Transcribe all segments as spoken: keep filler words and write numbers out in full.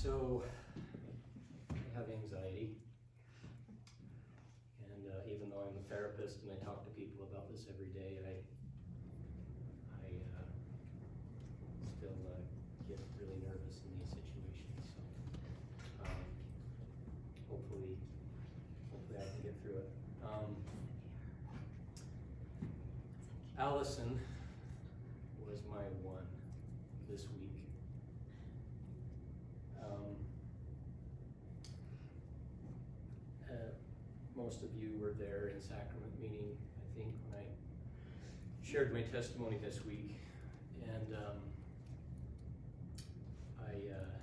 So, I have anxiety, and uh, even though I'm a therapist and I talk to people about this every day, I, I uh, still uh, get really nervous in these situations. So, um, hopefully, hopefully I can get through it. Um, Allison was my one this week. Um, uh, most of you were there in sacrament meeting, I think, when I shared my testimony this week, and um, I, uh,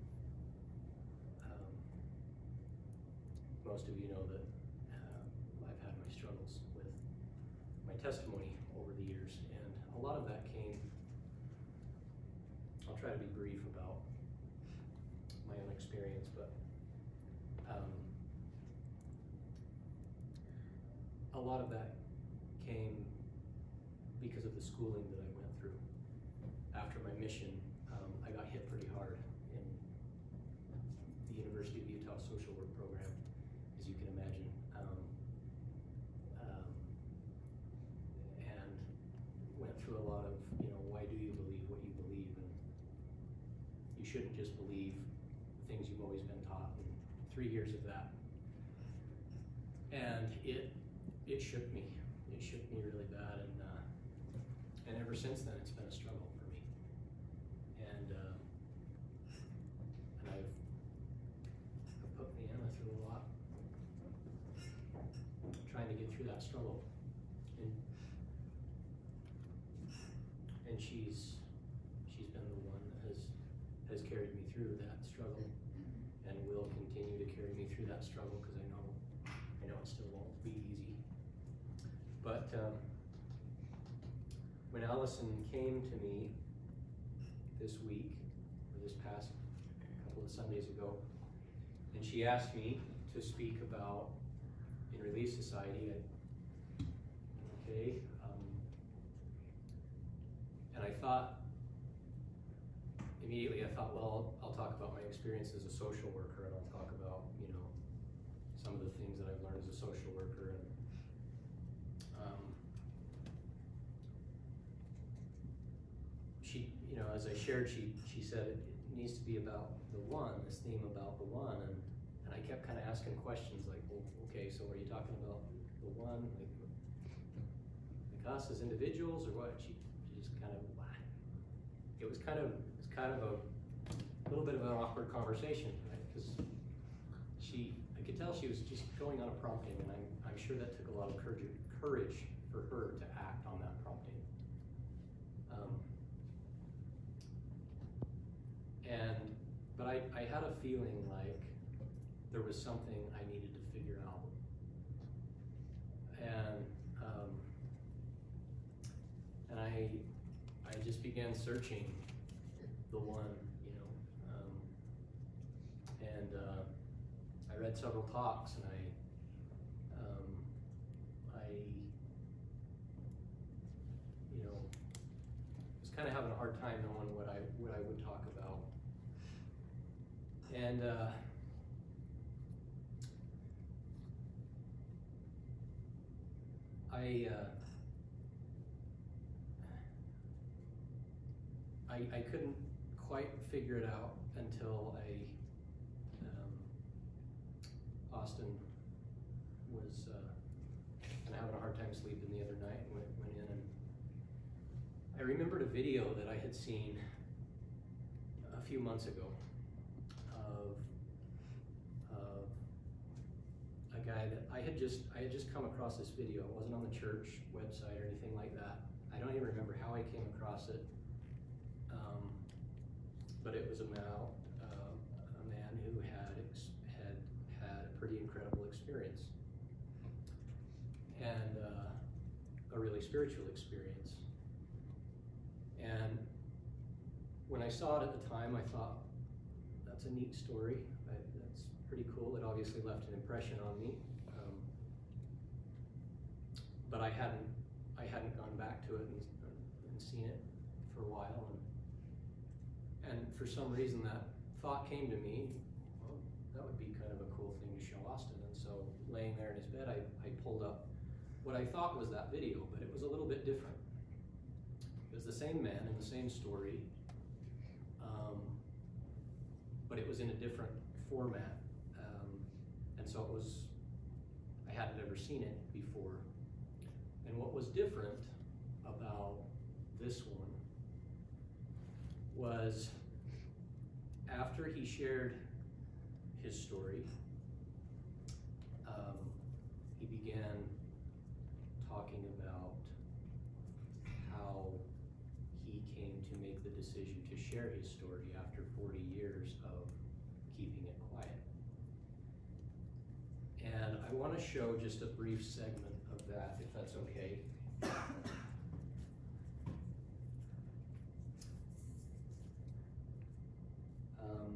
um, most of you know that uh, I've had my struggles with my testimony over the years, and a lot of that came, I'll try to be brief about my own experience, but um, a lot of that came because of the schooling that I went through. After my mission, um, I got hit pretty hard in the University of Utah social work program, as you can imagine. Um, um, and went through a lot of, you know, why do you believe what you believe? And you shouldn't just believe things you've always been taught, and three years of that. And it it shook me. It shook me really bad, and uh, and ever since then it's been a struggle for me. And uh, and I've, I've put Leanna through a lot, trying to get through that struggle. And and she's she's been the one that has has carried me through that struggle, and will continue to carry me through that struggle, because I know I know it still won't be easy. But um, when Allison came to me this week, or this past couple of Sundays ago, and she asked me to speak about in Relief Society, I, okay, um, and I thought, immediately I thought, well, I'll, I'll talk about my experience as a social worker, and I'll talk about, you know, some of the things that I've learned as a social worker. And um, she, you know, as I shared, she she said it, it needs to be about the one, this theme about the one, and and I kept kind of asking questions like, well, okay, so are you talking about the one, like, like us as individuals, or what? She, she just kind of, it was kind of, it was kind of a little bit of an awkward conversation, right? Because she, I could tell she was just going on a prompting, and I'm, I'm sure that took a lot of courage, courage for her to act on that prompting. Um, and, but I, I had a feeling like there was something I needed to figure out. And, um, and I, I just began searching the one, you know, um, and uh, I read several talks, and I, um, I, you know, was kind of having a hard time knowing what I what I would talk about, and uh, I. Uh, I, I couldn't quite figure it out until I, um, Austin was uh, kind of having a hard time sleeping the other night, and went, went in, and I remembered a video that I had seen a few months ago of, of a guy that I had just, I had just come across this video. It wasn't on the church website or anything like that. I don't even remember how I came across it. Um, but it was about uh, a man who had ex had had a pretty incredible experience, and uh, a really spiritual experience. And when I saw it at the time, I thought, that's a neat story. I, that's pretty cool. It obviously left an impression on me, um, but I hadn't I hadn't gone back to it and, and seen it for a while. And, And for some reason that thought came to me, well, that would be kind of a cool thing to show Austin. And so laying there in his bed, I, I pulled up what I thought was that video, but it was a little bit different. It was the same man and the same story, um, but it was in a different format. Um, and so it was, I hadn't ever seen it before. And what was different about this one was after he shared his story, um, he began talking about how he came to make the decision to share his story after forty years of keeping it quiet. And I want to show just a brief segment of that, if that's okay. Um,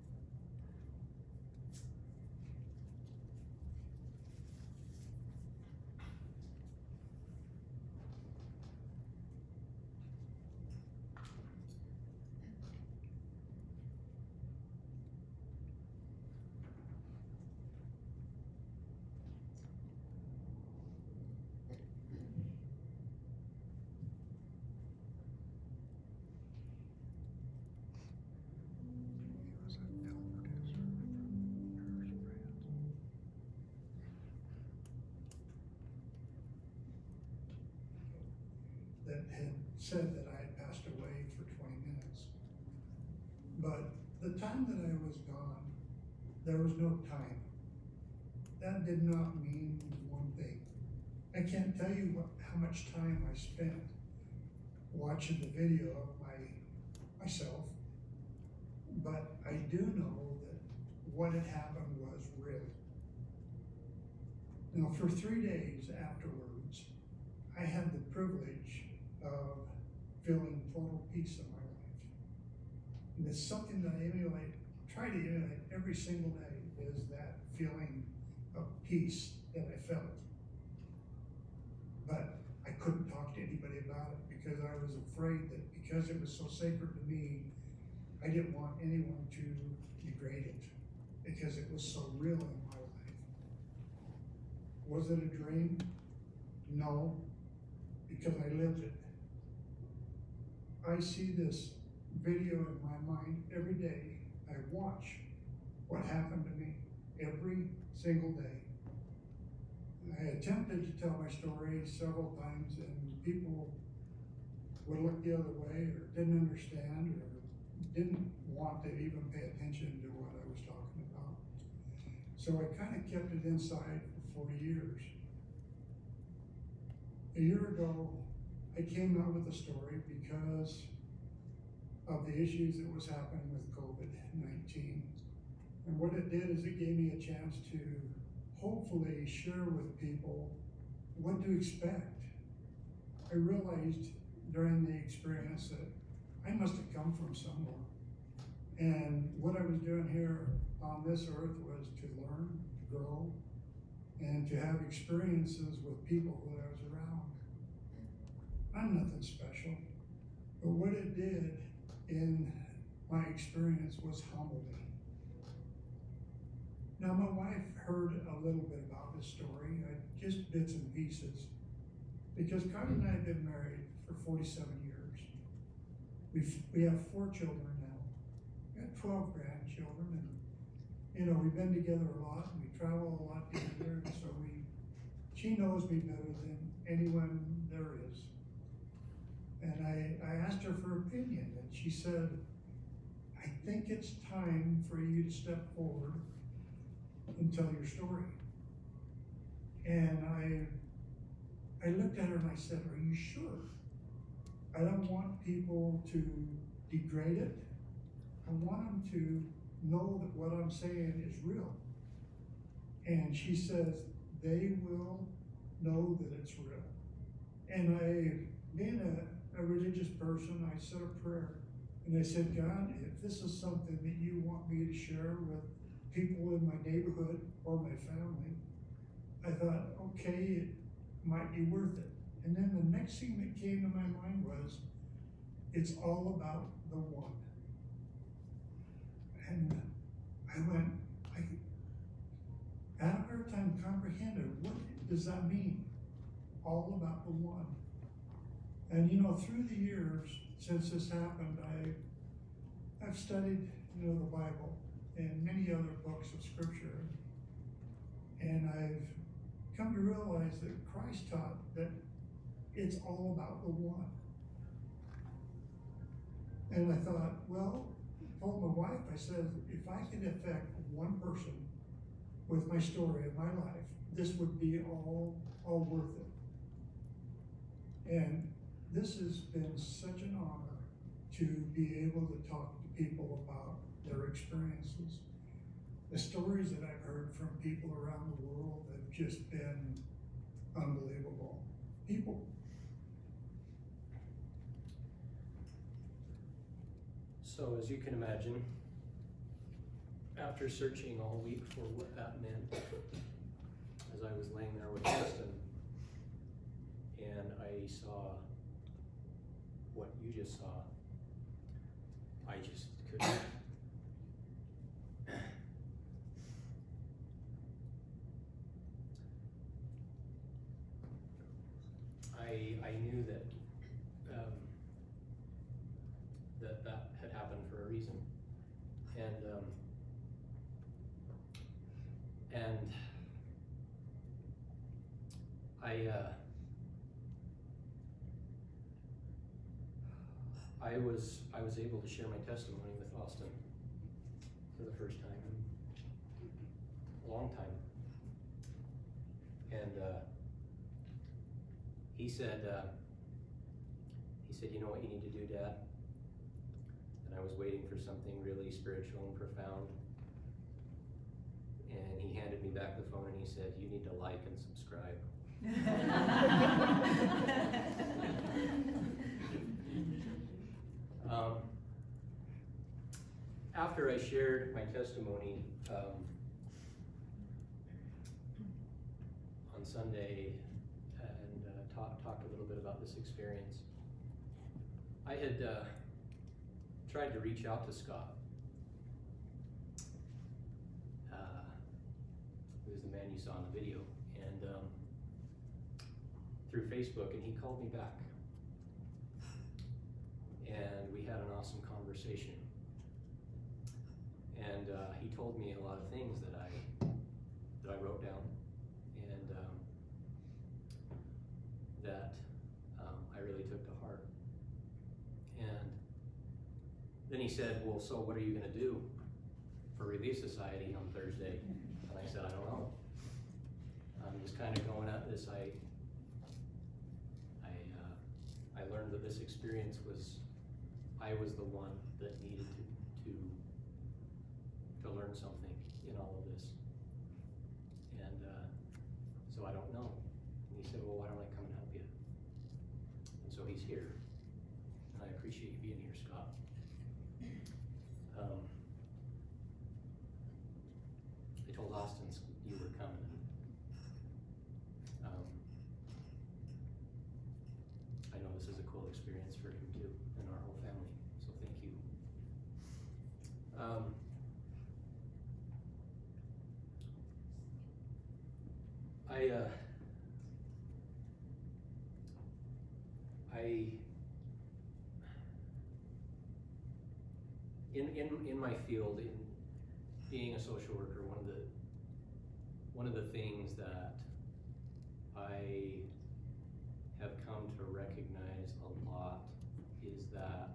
that had said that I had passed away for twenty minutes. But the time that I was gone, there was no time. That did not mean one thing. I can't tell you what, how much time I spent watching the video of my myself, but I do know that what had happened was real. Now, for three days afterwards, I had the privilege of feeling total peace in my life. And it's something that I emulate, try to emulate every single day, is that feeling of peace that I felt. But I couldn't talk to anybody about it because I was afraid that because it was so sacred to me, I didn't want anyone to degrade it because it was so real in my life. Was it a dream? No, because I lived it. I see this video in my mind every day. I watch what happened to me every single day. I attempted to tell my story several times and people would look the other way or didn't understand or didn't want to even pay attention to what I was talking about. So I kind of kept it inside for forty years. A year ago, I came out with a story because of the issues that was happening with COVID nineteen. And what it did is it gave me a chance to hopefully share with people what to expect. I realized during the experience that I must have come from somewhere. And what I was doing here on this earth was to learn, to grow, and to have experiences with people that I was around. I'm nothing special, but what it did in my experience was humble me. Now, my wife heard a little bit about this story, uh, just bits and pieces, because Connie and I have been married for forty-seven years. We've, we have four children now. We have twelve grandchildren, and you know, we've been together a lot, and we travel a lot together, and so we, she knows me better than anyone there is. And I, I asked her for opinion, and she said, I think it's time for you to step forward and tell your story. And I, I looked at her and I said, are you sure? I don't want people to degrade it. I want them to know that what I'm saying is real. And she says, they will know that it's real. And I, being a, a religious person, I said a prayer. And I said, God, if this is something that you want me to share with people in my neighborhood or my family, I thought, okay, it might be worth it. And then the next thing that came to my mind was, it's all about the one. And I went, I had a hard time comprehending, what does that mean? All about the one. And you know, through the years since this happened, I, I've studied, you know, the Bible and many other books of scripture. And I've come to realize that Christ taught that it's all about the one. And I thought, well, I told my wife, I said, if I could affect one person with my story of my life, this would be all, all worth it. And this has been such an honor to be able to talk to people about their experiences. The stories that I've heard from people around the world have just been unbelievable. People. So as you can imagine, after searching all week for what that meant, as I was laying there with Justin, and I saw what you just saw, I just couldn't. I, I knew that um, that that had happened for a reason, and um, and I uh, I was I was able to share my testimony with Austin for the first time in a long time, and uh, he said uh, he said, you know what you need to do, Dad? And I was waiting for something really spiritual and profound, and he handed me back the phone and he said, you need to like and subscribe. um, after I shared my testimony um, on Sunday and uh, talk, talked a little bit about this experience, I had uh, tried to reach out to Scott, uh, who is the man you saw in the video, and um, through Facebook, and he called me back, and we had an awesome conversation, and uh, he told me a lot of things that I that I wrote down, and um, that um, I really took to heart. And then he said, well, so what are you going to do for Relief Society on Thursday? And I said, I don't know. I'm just kind of going at this. I I, uh, I learned that this experience was, I was the one that needed to, to, to learn something in all of this. And uh, so I don't know. And he said, well, why don't I come and help you? And so he's here. And I appreciate you being here, Scott. Um, I told Austin you were coming. Um, I know this is a cool experience for him too, and our whole family, so thank you. Um, I, uh, I, in, in, in my field, in being a social worker, one of the, one of the things that I have come to recognize a lot is that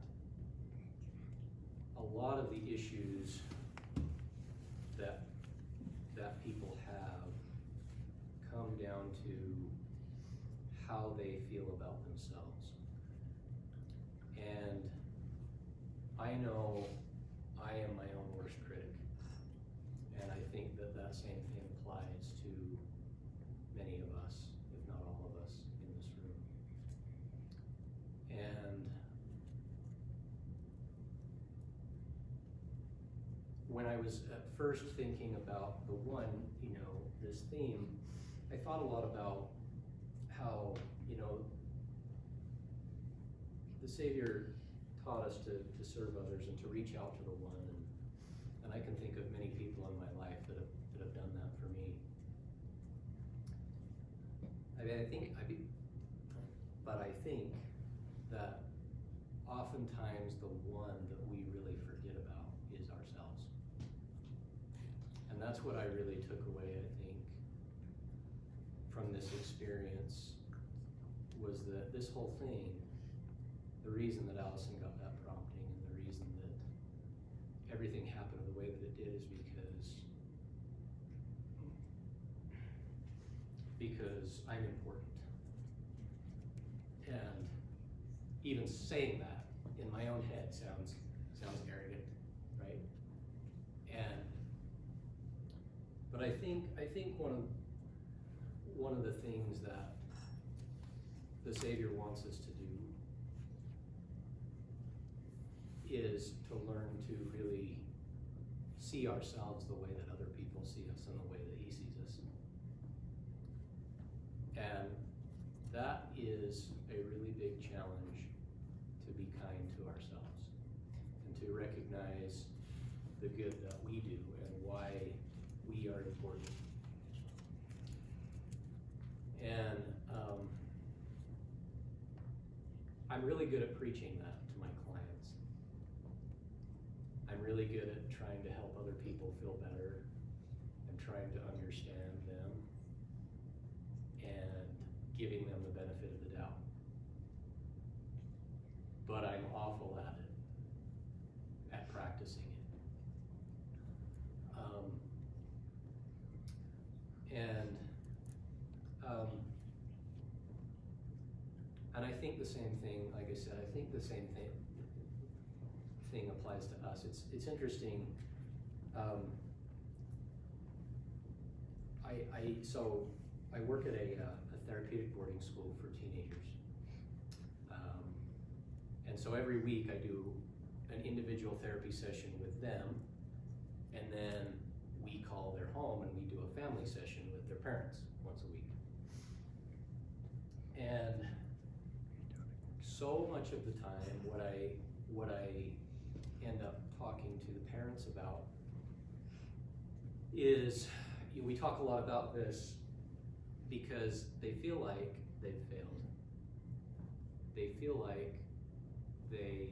a lot of the issues that that people have come down to how they feel about themselves. And I know I am my own worst critic, and I think that that same thing applies to many of us, if not all of us in this room. And when I was at first thinking about the one, you know, this theme, I thought a lot about how, you know, the Savior taught us to, to serve others and to reach out to the one. And, and and I can think of many people in my life that have, that have done that for me. I mean, I think, I be, but I think that oftentimes the one that we really forget about is ourselves. And that's what I really took away, I think, from this experience, was that this whole thing, the reason that Allison got that prompting and the reason that everything happened the way that it did is because because I'm important. And even saying that in my own head sounds sounds arrogant, right? And but I think I think one of one of the things that the Savior wants us to do is to learn to really see ourselves the way that other people see us and the way that he sees us. And that is a really big challenge, to be kind to ourselves and to recognize the good that we do and why we are important. And um, I'm really good at preaching that to my clients. I'm really good at trying to help other people feel better and trying to understand them and giving them the benefit of the doubt. But I'm awful at it, at practicing it. Um, and um, and I think the same thing, like I said, I think the same thing thing applies to us. It's it's interesting. Um, I I so I work at a, uh, a therapeutic boarding school for teenagers, um, and so every week I do an individual therapy session with them, and then we call their home and we do a family session with their parents once a week. And so much of the time, what I what I end up talking to the parents about is, you know, we talk a lot about this because they feel like they've failed. They feel like they,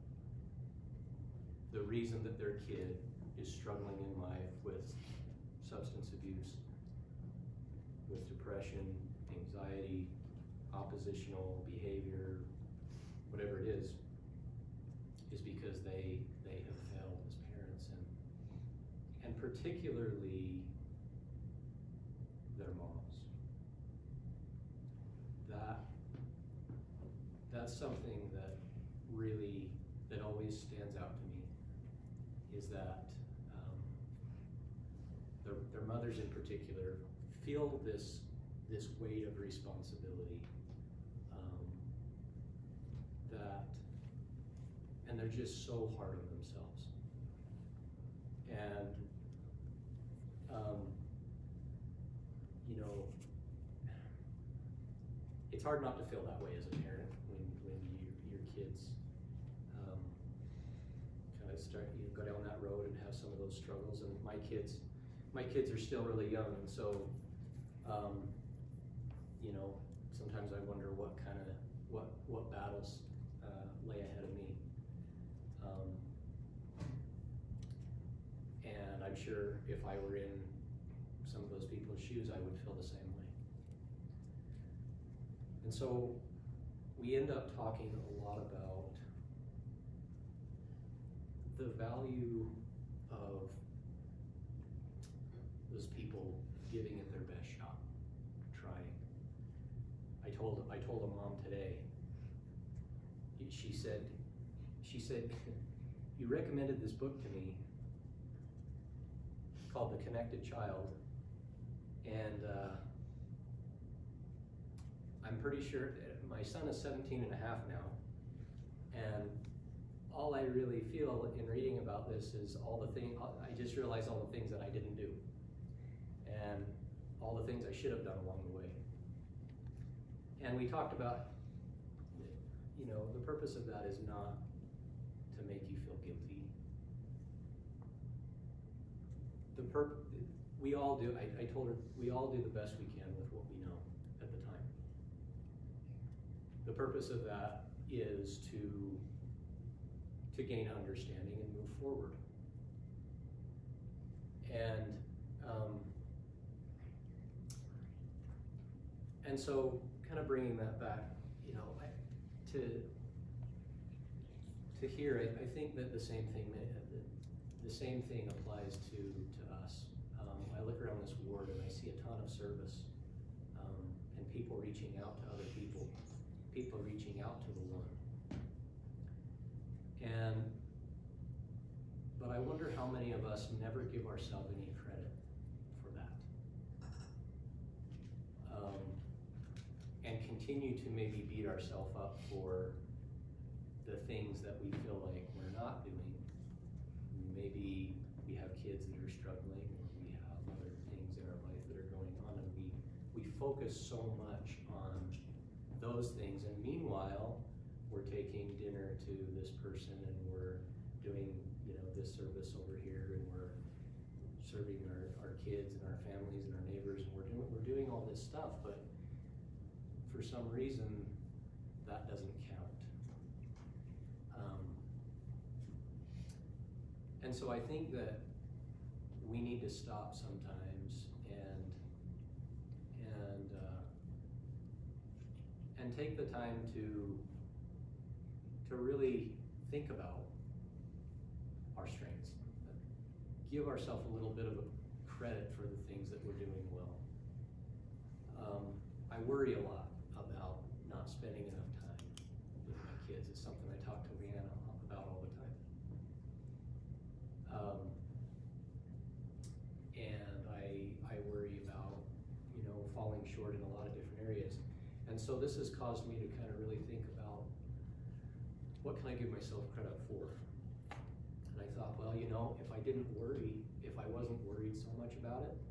the reason that their kid is struggling in life with substance abuse, with depression, anxiety, oppositional behavior, whatever it is, is because they they have failed as parents, and and particularly their moms. That that's something that really that always stands out to me, is that um, their their mothers in particular feel this this weight of responsibility, um, that and they're just so hard on themselves. And, um, you know, it's hard not to feel that way as a parent when, when you, your kids um, kind of start, you go down that road and have some of those struggles. And my kids, my kids are still really young, and so, um, you know, sometimes I wonder what kind of, what, what battles uh, lay ahead of me. Um, and I'm sure if I were in some of those people's shoes, I would feel the same way. And so we end up talking a lot about the value of those people giving it their best shot, trying. I told I told a mom today. She said, she said, you recommended this book to me called The Connected Child, and uh, I'm pretty sure, my son is seventeen and a half now, and all I really feel in reading about this is all the things, I just realized all the things that I didn't do, and all the things I should have done along the way. And we talked about, you know, the purpose of that is not to make you feel guilty. perp, we all do, I, I told her, we all do the best we can with what we know at the time. The purpose of that is to, to gain understanding and move forward. And, um, and so kind of bringing that back, you know, I, to, to here, I, I think that the same thing, the, the same thing applies to, to us. Um, I look around this ward and I see a ton of service, um, and people reaching out to other people, people reaching out to the one. And, but I wonder how many of us never give ourselves any credit for that. Um, and continue to maybe beat ourselves up for the things that we feel like we're not doing. Maybe we have kids that are struggling, or we have other things in our life that are going on, and we, we focus so much on those things, and meanwhile, we're taking dinner to this person, and we're doing, you know, this service over here, and we're serving our, our kids and our families and our neighbors, and we're doing, we're doing all this stuff, but for some reason, that doesn't count. Um, and so I think that we need to stop sometimes and and uh, and take the time to to really think about our strengths. Give ourselves a little bit of a credit for the things that we're doing well. Um, I worry a lot about not spending enough time with my kids. It's something I talk to Leanna about all the time. Um, and I, I worry about, you know, falling short in a lot of different areas. And so this has caused me to kind of really think about, what can I give myself credit for? And I thought, well, you know, if I didn't worry, if I wasn't worried so much about it,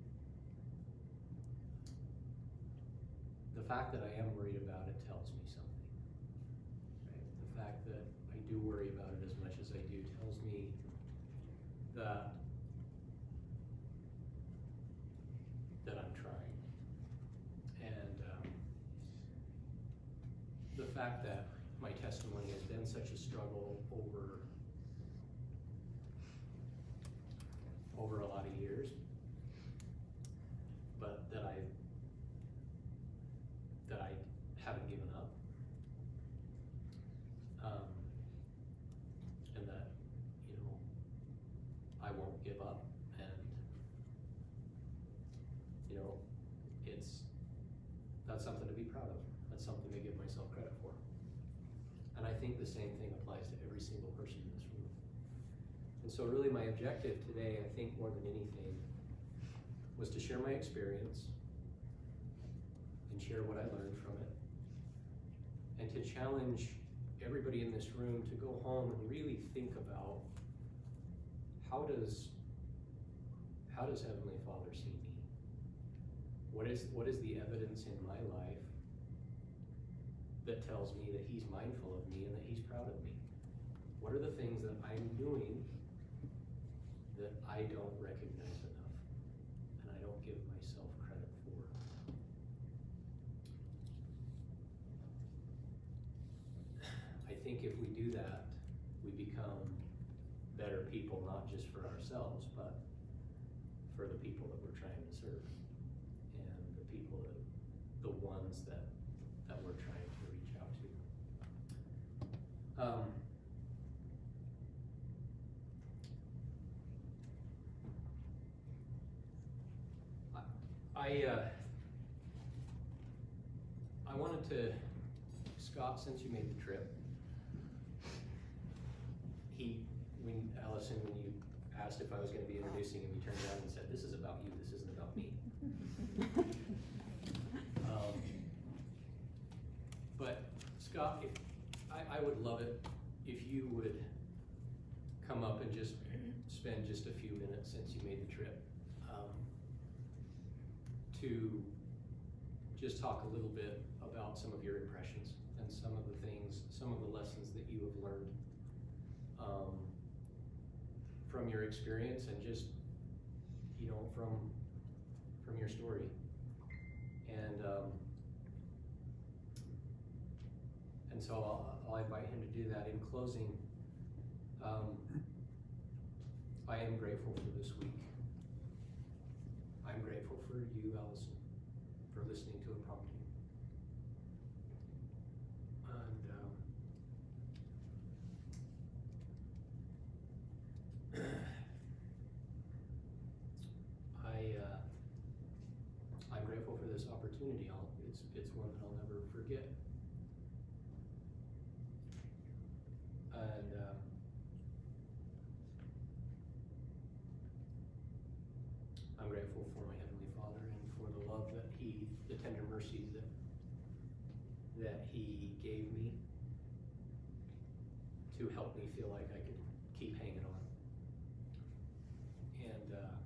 the fact that I am worried about it tells me something, right? The fact that I do worry about it as much as I do tells me that that I'm trying. And um, the fact that my testimony has been such a struggle over over a lot of years, but that I that I haven't given up, um, and that, you know, I won't give up, and, you know, it's, that's something to be proud of. That's something to give myself credit for. And I think the same thing applies to every single person in this room. And so really my objective today, I think more than anything, was to share my experience and share what I learned from it, and to challenge everybody in this room to go home and really think about, how does how does Heavenly Father see me? What is what is the evidence in my life that tells me that He's mindful of me and that He's proud of me? What are the things that I'm doing that I don't recognize enough and I don't give myself credit for? I think if we do that, we become better people, not just for ourselves, but for the people that we're trying to serve, and the people that, the ones that, that we're trying to reach out to. Um, I, uh, I wanted to, Scott, since you made the trip, he, when Allison, when you asked if I was going to be introducing him, he turned around and said, "This is about you, this isn't about me." um, but Scott, if, I, I would love it if you would come up and just spend just a few minutes, since you made the trip, um, to just talk a little bit about some of your impressions and some of the things, some of the lessons that you have learned um, from your experience, and just from from your story. And um, and so I'll, I'll invite him to do that. In closing, um, I am grateful for this week. I'm grateful for you, Allison, for listening to a prompting. And um, I, uh, I'm grateful for this opportunity. I'll, it's, it's one that I'll never forget. And um, I'm grateful for my Heavenly Father and for the love that He, the tender mercies that that He gave me to help me feel like I could keep hanging on. And uh,